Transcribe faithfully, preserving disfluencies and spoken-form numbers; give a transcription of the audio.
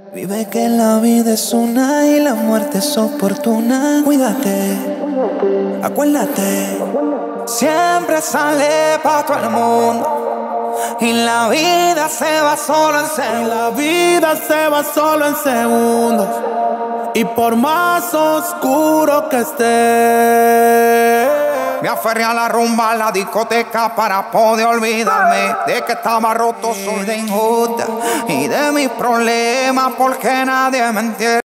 Vive que la vida es una y la muerte es oportuna. Cuídate, acuérdate, siempre sale pa' todo el mundo. Y la vida se va solo en segundos. La vida se va solo en segundos. Y por más oscuro que esté, me aferré a la rumba, a la discoteca para poder olvidarme de que estaba roto, soy de injusta y de mis problemas porque nadie me entiende.